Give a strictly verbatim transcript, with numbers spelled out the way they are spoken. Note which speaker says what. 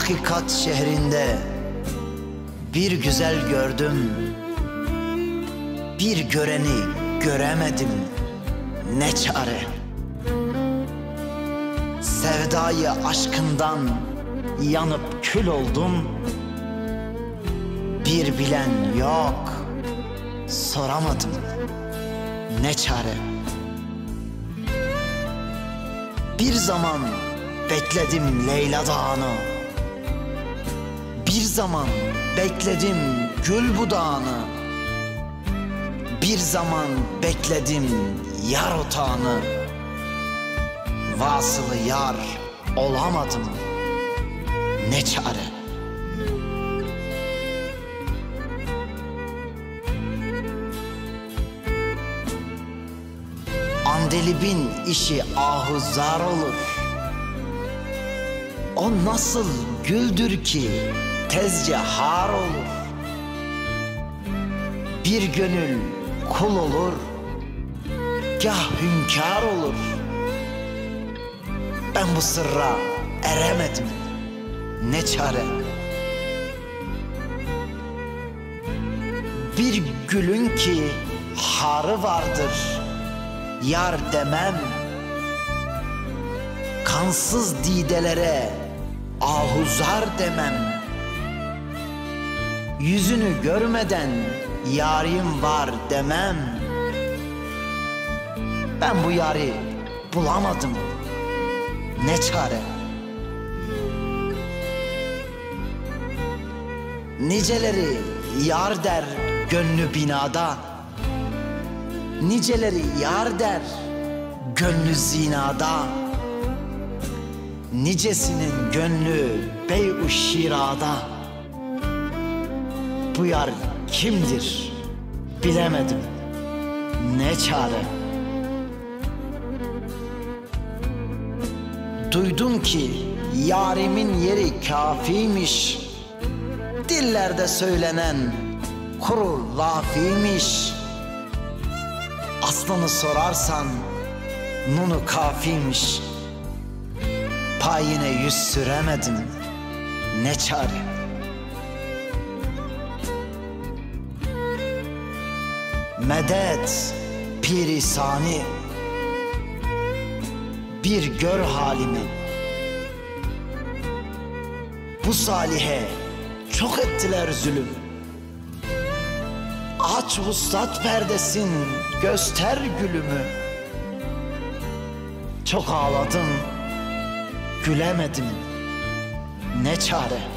Speaker 1: Hakikat şehrinde bir güzel gördüm, bir göreni göremedim, ne çare. Sevdayı aşkından yanıp kül oldum, bir bilen yok, soramadım, ne çare. Bir zaman bekledim Leyla Dağı'nı, bir zaman bekledim gül budağını, bir zaman bekledim yar otağını. Vasılı yar olamadım, ne çare. Andelibin işi ahuzar olur, o nasıl güldür ki tezce har olur. Bir gönül kul olur, gah hünkâr olur. Ben bu sırra eremedim, ne çare. Bir gülün ki harı vardır, yar demem. Kansız didelere ahuzar demem. Yüzünü görmeden yarim var demem. Ben bu yari bulamadım, ne çare. Niceleri yar der gönlü binada, niceleri yar der gönlü zinada. Nicesinin gönlü bey-u şirada. Bu yar kimdir bilemedim, ne çare. Duydum ki yarimin yeri kafiymiş, dillerde söylenen kuru lafiymiş. Aslını sorarsan nunu kafiymiş. Payine yüz süremedim, ne çare. Medet piri sani, bir gör halimi. Bu salihe çok ettiler zulüm. Aç vuslat perdesin, göster gülümü. Çok ağladım, gülemedim, ne çare.